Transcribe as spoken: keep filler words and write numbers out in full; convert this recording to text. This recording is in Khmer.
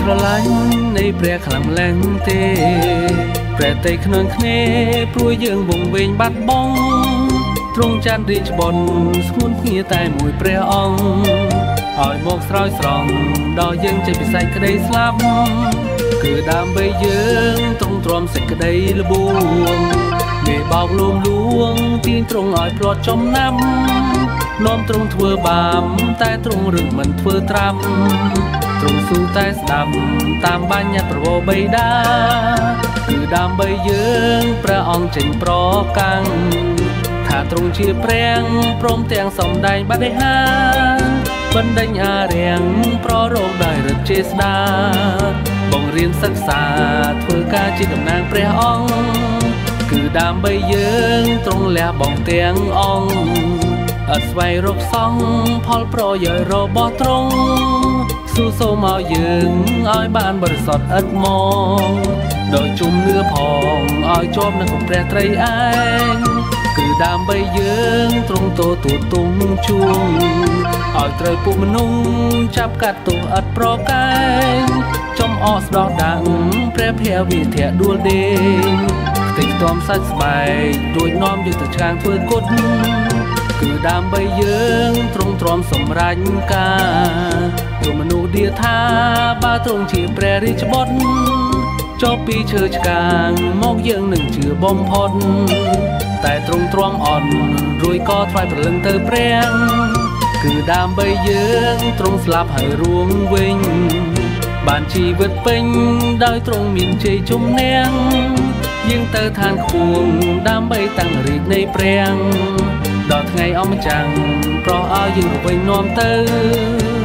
ស្រឡាញ់នៃព្រះខ្លាំងឡើងទេព្រះតេខ្នងគ្នាព្រួយយើងវងវែងបាត់បង់ទ្រង់ចាន់រាជបុណ្យស្ងួនគ្នាតែមួយព្រះអង្គឲ្យមកស្រោចស្រង់ដល់យើងចេញពីសេចក្តីស្លាប់គឺដើម្បីយើងទ្រង់ទ្រាំសេចក្តីល្បួងមេបោកលួងលួងទាញទ្រង់ឲ្យភ្លាត់ចំណាំនាំទ្រង់ធ្វើបាបតែទ្រង់រឹងមិនធ្វើត្រាប់ទ្រង់ស៊ូតែស្ដាប់តាមបញ្ញត្តិប្រវោបិតាគឺដើម្បីយើងព្រះអង្គចេញប្រកាំងថាទ្រង់ជាព្រះព្រមទាំងសំដែងបដិហាបណ្ដេញអារាំងប្ររោគដោយឫទ្ធិចេស្តាបង្រៀនសិក្សាធ្វើការជាតំណាងព្រះអង្គគឺដើម្បីយើងទ្រង់លះបង់ទាំងអង្គអត់ស្វែងរកសង្ឃផលប្រយោជន៍របស់ទ្រង់ស៊ូសូមឲ្យយើងឲ្យបានបរិសុទ្ធឥតមកដោយជំនឿផងឲ្យជាប់នឹងព្រះត្រីឯងគឺដើម្បីយើងទ្រង់ទទួលទងជួងឲ្យត្រូវពួកមនុស្សចាប់កាត់ទោសឥតប្រកែកចំអកស្ដោះដាំងព្រះភវិធៈដួលដេញខ្ទេចខ្ទាំសាច់ស្បែករួចនាំយើងទៅឆ្កាងធ្វើគុតគឺដើម្បីយើងទ្រង់ទ្រាំសម្រេចការព្រោះមនុស្សដៀថាបើទ្រង់ជាព្រះរាជបុត្រចុះពីឈើឆ្កាងមកយើងនឹងជឿបំផុតតែទ្រង់ទ្រាំអន់រួចក៏ថ្វាយព្រលឹងទៅព្រះគឺដើម្បីយើងទ្រង់ស្លាប់ហើយរួងវិញបានជីវិតពេញដោយទ្រង់មានជ័យជំនះយើងទៅឋានខ្ពស់ដើម្បីតាំងរាជនៃព្រះដល់ថ្ងៃអម្ចាស់ប្រោះឲ្យយើងរវិញនាំទៅ